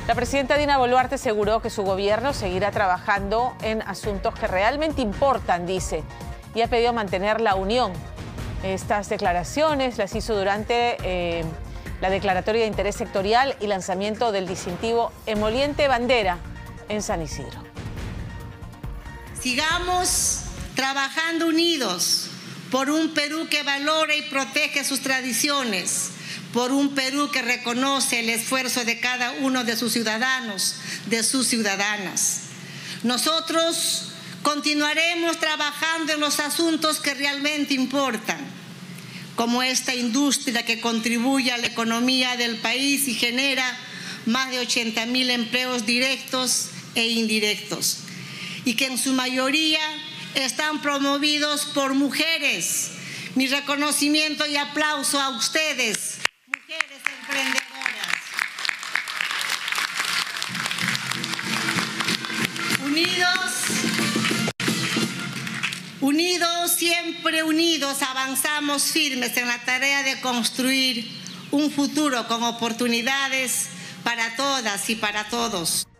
La presidenta Dina Boluarte aseguró que su gobierno seguirá trabajando en asuntos que realmente importan, dice, y ha pedido mantener la unión. Estas declaraciones las hizo durante la declaratoria de interés sectorial y lanzamiento del distintivo Emoliente Bandera en San Isidro. Sigamos trabajando unidos por un Perú que valora y protege sus tradiciones, por un Perú que reconoce el esfuerzo de cada uno de sus ciudadanos, de sus ciudadanas. Nosotros continuaremos trabajando en los asuntos que realmente importan, como esta industria que contribuye a la economía del país y genera más de 80.000 empleos directos e indirectos, y que en su mayoría están promovidos por mujeres. Mi reconocimiento y aplauso a ustedes, mujeres emprendedoras. Unidos, siempre unidos, avanzamos firmes en la tarea de construir un futuro con oportunidades para todas y para todos.